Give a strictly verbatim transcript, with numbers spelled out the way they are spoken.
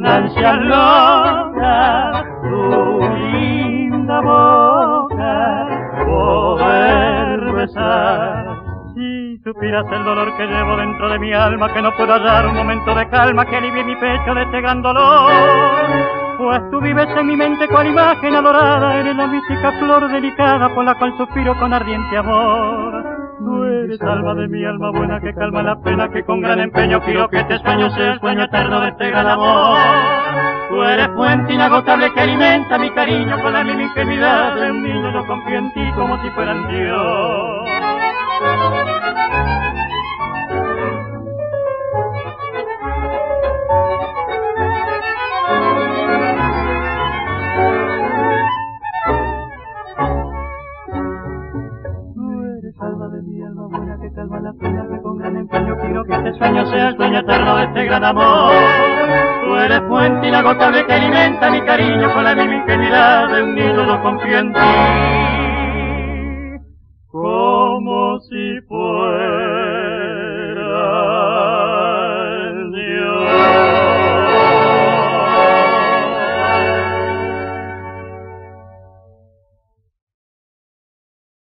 ansias locas, tu linda boca poder besar. Si supieras el dolor que llevo dentro de mi alma, que no puedo hallar un momento de calma que alivie mi pecho de este gran dolor, pues tú vives en mi mente cual imagen adorada, eres la mística flor delicada por la cual suspiro con ardiente amor. Tú eres alma de mi alma buena que calma la pena, que con gran empeño quiero que este sueño sea el sueño eterno de este gran amor. Tú eres fuente inagotable que alimenta mi cariño con la misma ingenuidad de un niño. Yo confío en ti como si fueran Dios. Alma de mi alma buena que calma la pena, que con gran empeño quiero que este sueño sea el sueño eterno de este gran amor. Tú eres fuente inagotable que alimenta mi cariño con la misma ingenuidad de un niño. Yo confío en ti como si fuera